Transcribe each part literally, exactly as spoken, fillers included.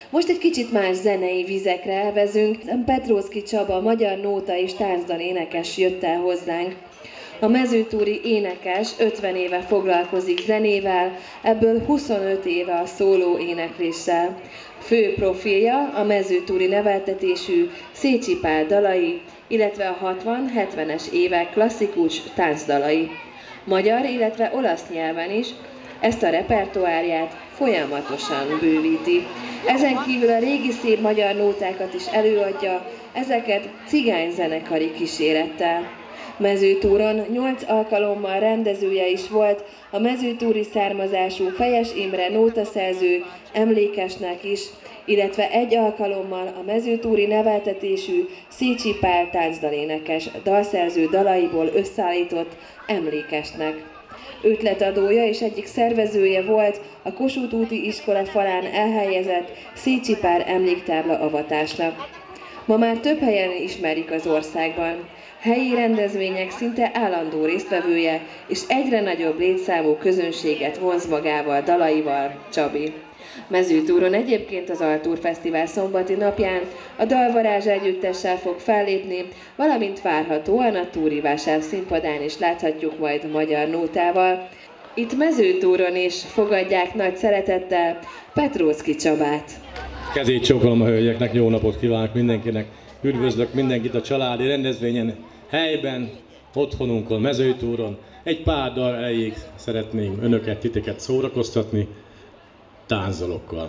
Most egy kicsit más zenei vizekre elvezünk. Petróczky Csaba, magyar nóta és táncdal énekes jött el hozzánk. A mezőtúri énekes ötven éve foglalkozik zenével, ebből huszonöt éve a szóló énekléssel. Fő profilja a mezőtúri neveltetésű Szécsi Pál dalai, illetve a hatvan-hetvenes évek klasszikus táncdalai. Magyar, illetve olasz nyelven is ezt a repertoárját folyamatosan bővíti. Ezen kívül a régi szép magyar nótákat is előadja, ezeket cigányzenekari kísérettel. Mezőtúron nyolc alkalommal rendezője is volt a mezőtúri származású Fejes Imre nótaszerző emlékesnek is, illetve egy alkalommal a mezőtúri neveltetésű Szécsi Pál táncdalénekes dalszerző dalaiból összeállított emlékesnek. Ötletadója és egyik szervezője volt a Kossuth úti iskola falán elhelyezett Szécsi Pál emléktábla avatásnak. Ma már több helyen ismerik az országban. Helyi rendezvények szinte állandó résztvevője, és egyre nagyobb létszámú közönséget vonz magával dalaival Csabi. Mezőtúron egyébként az Altúr Fesztivál szombati napján a Dalvarázs együttessel fog fellépni, valamint várhatóan a Túri Vásár színpadán is láthatjuk majd magyar nótával. Itt Mezőtúron is fogadják nagy szeretettel Petróczky Csabát. Kezét csókolom a hölgyeknek, jó napot kívánok mindenkinek, üdvözlök mindenkit a családi rendezvényen, helyben, otthonunkon, Mezőtúron. Egy pár dal elég szeretném önöket, titeket szórakoztatni tánzolokkal.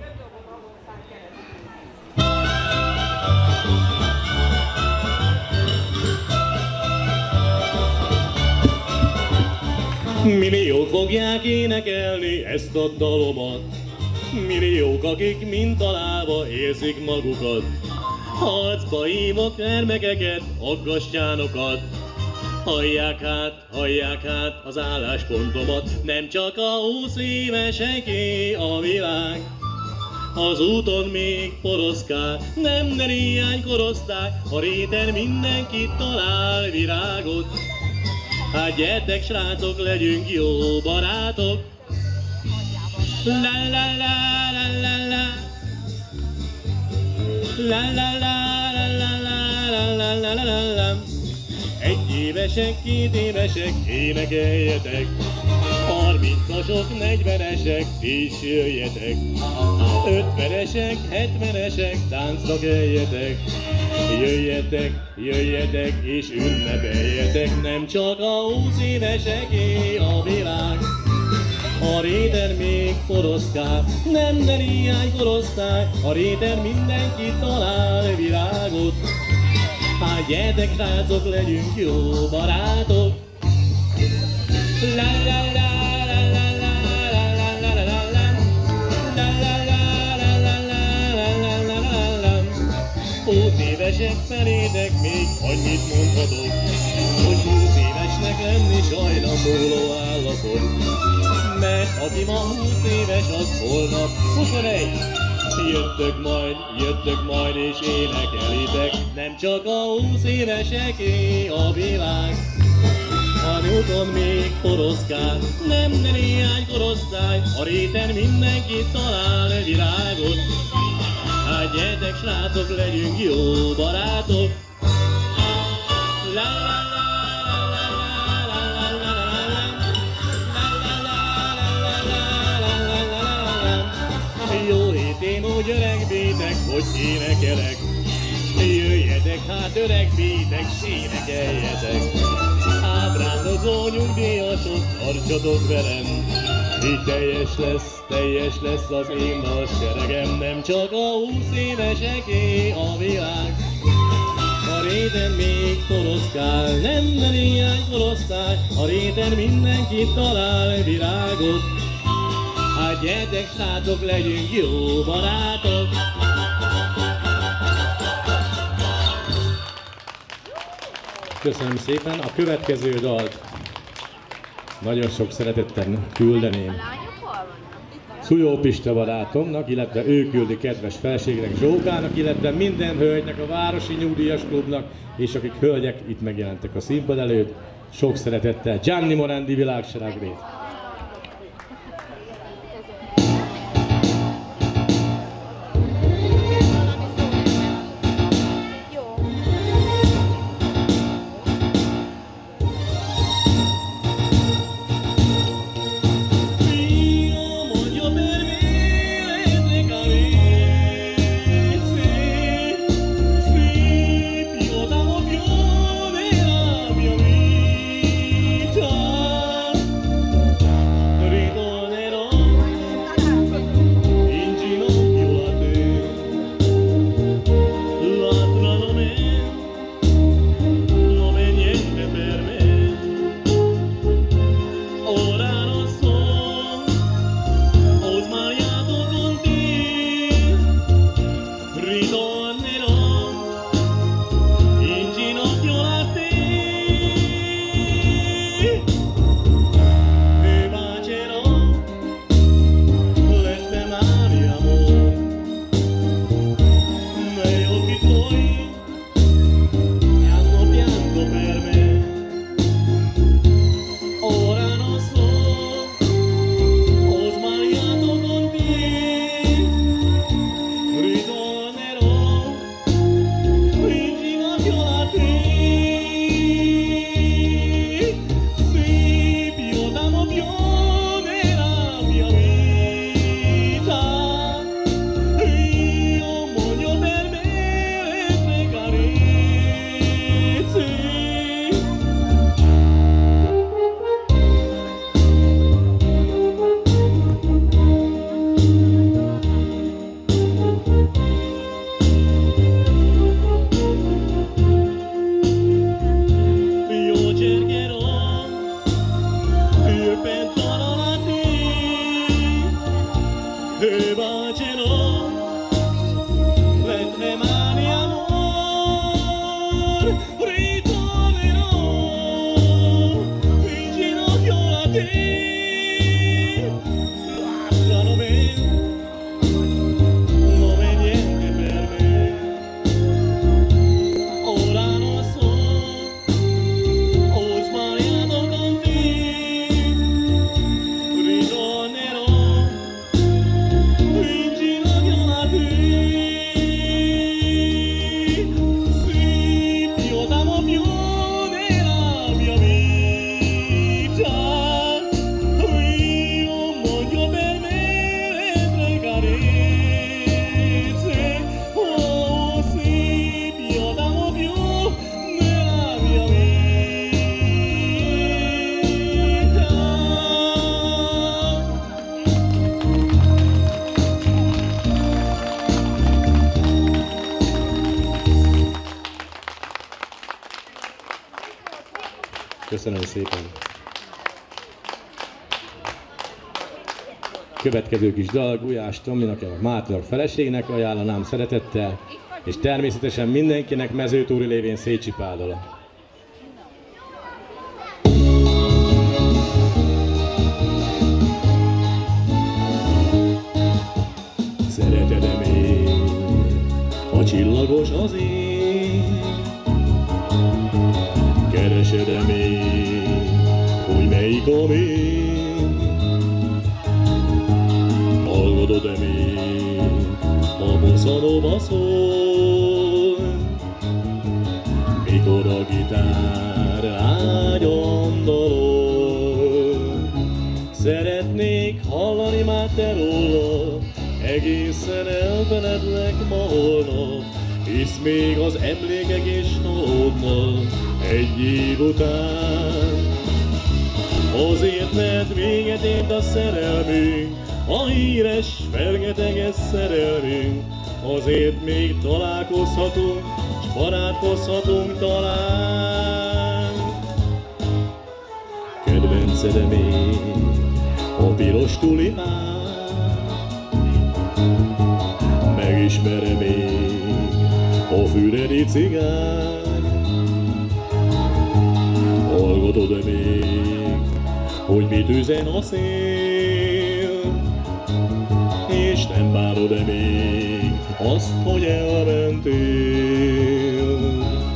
Milliók fogják énekelni ezt a dalomat, milliók, akik mintalálva érzik magukat. Harcba hívok termekeket, aggastyánokat. Hallják hát, hallják hát az álláspontomat. Nem csak a húsz éveseké a világ, az úton még poroszkál. Nem, ne hiány korosztály, a réten mindenki talál virágot. Hát gyertek srácok, legyünk jó barátok. La la la la la la la la la la la la la la la la. Egy évesek, két évesek, énekeljetek. Harmincasok, negyvenesek, ti is jöjjetek. Ötvenesek, hetvenesek, táncra keljetek. Jöjjetek, jöjjetek és ünnepeljetek. Nem csak a húsz éveseké a világ, a réten még poroszkál. Nem, ne hiány korosztály, a réten mindenki talál virágot. Hát gyertek srácok, legyünk jó barátok. La la la la la la la la la la la la la la la la la la la. Húsz évesek felétek még annyit mondhatok, hogy húsz évesnek lenni sajnáló állapot. Mert aki ma húsz éves, az holnap huszonegy. Jöttök majd, jöttök majd és énekelitek. Nem csak a húsz éveseké a világ, a nyújton még poroszkál. Nem, ne néhány korosztály, a réten mindenki talál virágot. Hát gyertek srácok, legyünk jó barátok. La la la la la la la la la. Jó hétén úgy öregbétek, hogy énekelek. Jöjjetek hát öregbétek, s énekeljetek. Ábrándozó nyugdíjasok, tartsatok velem. Így teljes lesz, teljes lesz az én a seregem. Nem csak a húsz éveseké a világ, a réten még poroszkál. Nem, ne néhány korosztály, a réten mindenki talál virágot. Hát gyertek srácok, legyünk jó barátok. Köszönöm szépen. A következő dalt nagyon sok szeretettel küldeném Szujó Pista barátomnak, illetve ő küldi kedves felségnek, Zsókának, illetve minden hölgynek, a Városi Nyugdíjas Klubnak, és akik hölgyek itt megjelentek a színpad előtt. Sok szeretettel Gianni Morandi világslágerét. Köszönöm szépen. Következő kis dal Gulyás Tominak, a Máténak feleségnek ajánlanám szeretettel, és természetesen mindenkinek Mezőtúri lévén Szécsi Pállal. Szereted-e még a csillagos az ég? Keresed-e még, hogy melyik a még? Hallgatod-e még a bossa nova szól? Mikor a gitár ágyon dalol? Szeretnék hallani már te rólad, egészen elfeledlek ma holnap, hisz még az emlékek is haladnak egy év után. Azért, mert véget ért a szerelmünk, a híres, fergeteges szerelmünk, azért még találkozhatunk, s barátkozhatunk talán. Kedvenced még a piros tulipán? Megismerem még a füredi cigány? Hallgatod-e még, hogy mit üzen a szél? És nem bánod-e még azt, hogy elmentél?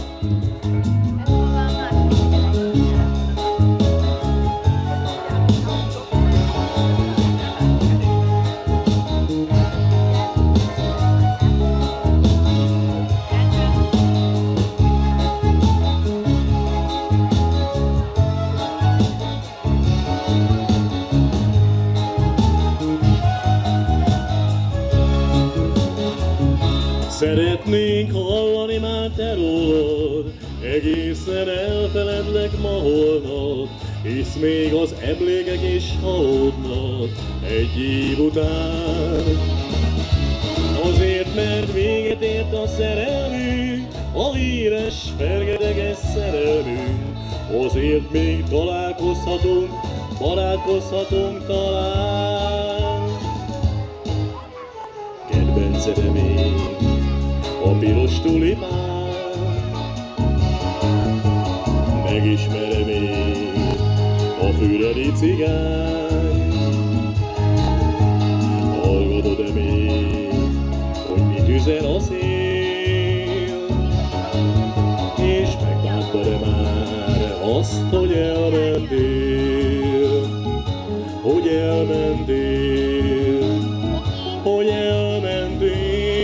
Szeretnénk hallani már te rólad, egészen elfeledlek ma holnap, hisz még az emlékek is haladnak egy év után. Azért, mert véget ért a szerelmünk, a híres, fergeteges szerelmünk, azért még találkozhatunk, barátkozhatunk talán. Kedvenced még a piros tulipán? Megismerem még a füredi cigány? Hallgatod-e még, hogy mit üzen a szél? És megbántad-e már azt, hogy elmentél? Hogy elmentél? Hogy elmentél?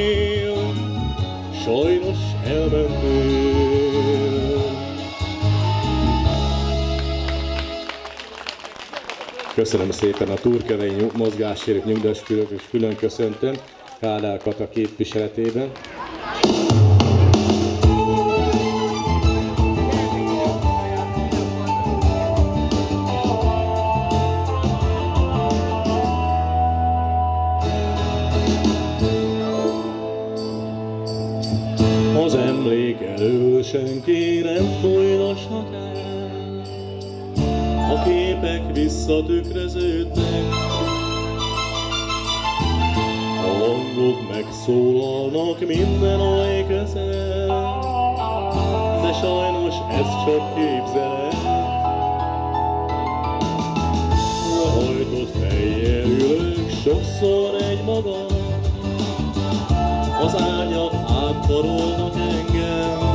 Sajnos elmentél. Köszönöm szépen a Turkevei mozgássérült nyugdíjasok, és külön köszöntöm Kádár Kata képviseletében. Az emlék elől senki nem folylashat el, a képek visszatükröződnek, a hangok megszólalnak minden oly közel, de sajnos ez csak képzelet. Hajtott fejjel ülök sokszor egy magam, az ágyak átkarolnak engem.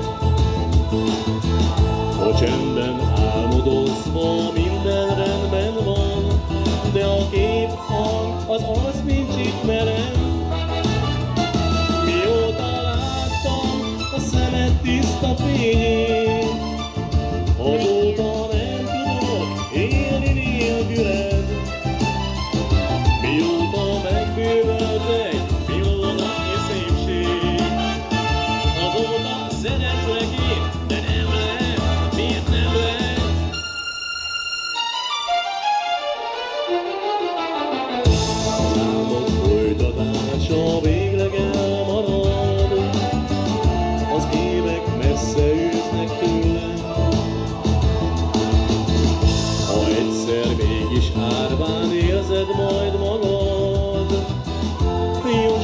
A csendben álmodozva minden rendben van, de a kép hang az az nincs itt velem. Mióta láttam a szemed tiszta fényét, azóta nem tudok élni nélküled. Mióta megbűvölt egy pillanatnyi szépség, azóta szeretlek én, de nem lehet, miért nem lehet?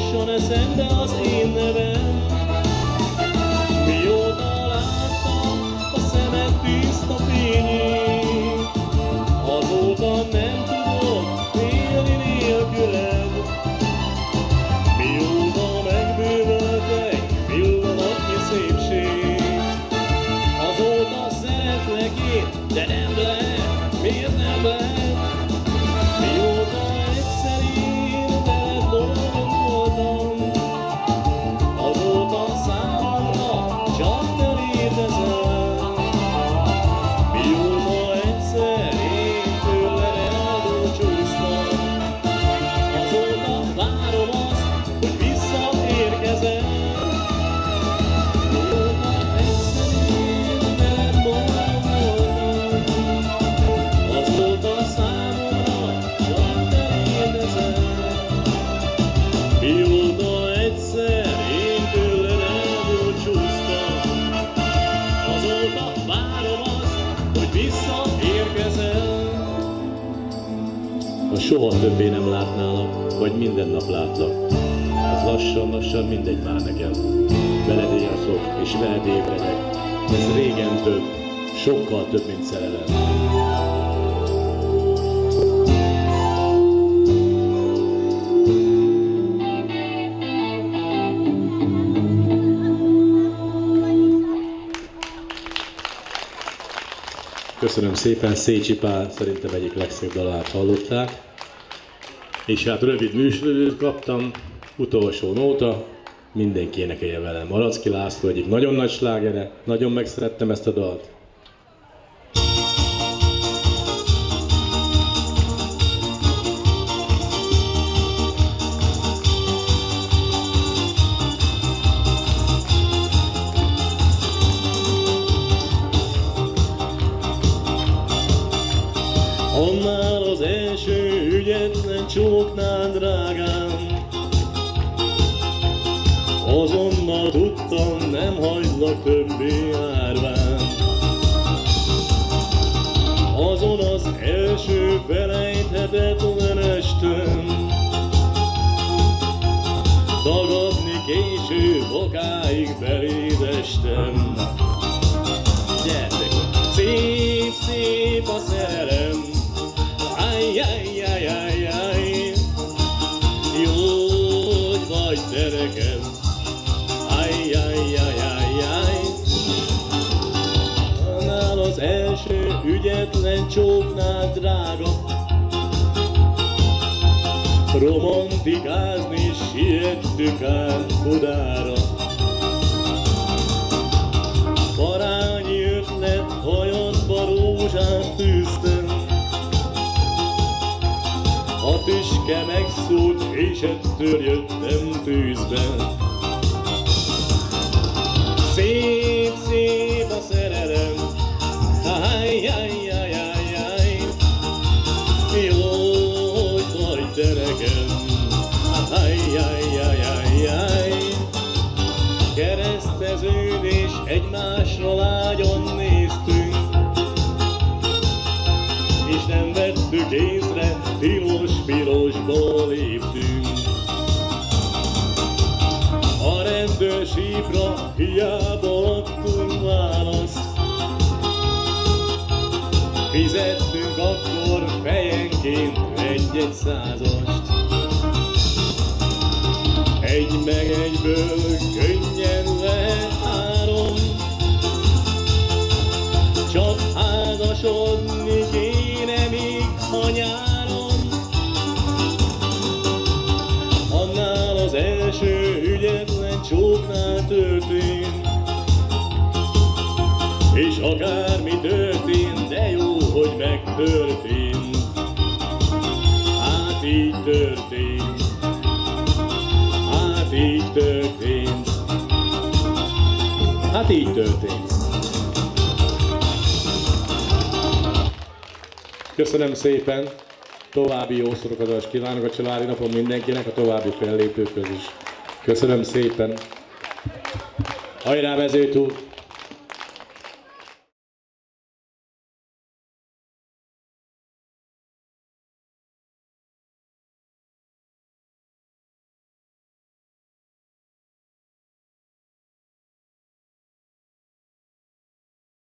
jusson eszembe az én nevem. Mióta láttam a szemed tiszta fényét, azóta nem tudok élni nélküled. Mióta megbővöltek pillanatnyi szépség, azóta szeretlek én, de nem lehet, miért nem lehet? Mióta egyszer én veled boldog voltam, azóta számomra csak te létezel. Mióta egyszer én tőled elbúcsúztam, azóta várom azt, hogy visszaérkezel. Mióta egyszer én veled boldog voltam, azóta számomra csak te létezel. Mióta egyszer én tőled elbúcsúztam, azóta várom azt, hogy visszaérkezel. Ha soha többé nem látnálak, vagy minden nap látlak, az lassan-lassan mindegy már nekem. Veled éjszok és veled ébredek, ez régen több, sokkal több, mint szerelem. Köszönöm szépen, Szécsi Pál szerintem egyik legszebb dalát hallották. És hát rövid műsoridőt kaptam, utolsó nóta, mindenki énekelje velem. Maracki László egyik nagyon nagy slágere, nagyon megszerettem ezt a dalt. Annál az első ügyetlen csóknál, drágám, azonnal tudtam, nem hagylak többé árván. Azon az első felejthetetlen estön tagadni késő bokáig beléd estem. Gyertek! Szép, szép a szerelem, ajjajjajjajjaj, jó, hogy vagy te nekem, ajjajjajjajjaj. Annál az első ügyetlen csóknál, drága, romantikázni siettük át Budára. Parányi ötlet, hajadba rózsát tűztem, a tüske megszúrt, és ettől jöttem tűzben. Szép, szép a szerelem, ajjajjajjajjaj, jó, hogy vagy te nekem, ajjajjajjajjaj. Kereszteződés, egymásra lágyan néztünk, és nem vettük észre, tilos-pirosból léptünk. A rendőrsípra hiába adtunk választ, fizettünk akkor fejenként egy-egy százast. Egy meg egyből könnyen lehet három, csak házasodni kéne még a nyáron. Annál az első ügyetlen csóknál történt, és akármi történt, de jó, hogy megtörtént. Hát így történt, hát így történt, hát így történt. Köszönöm szépen, további jó szórakozást kívánok a családi napon mindenkinek, a további fellépőkhöz is. Köszönöm szépen. Hajrá, Mezőtúr!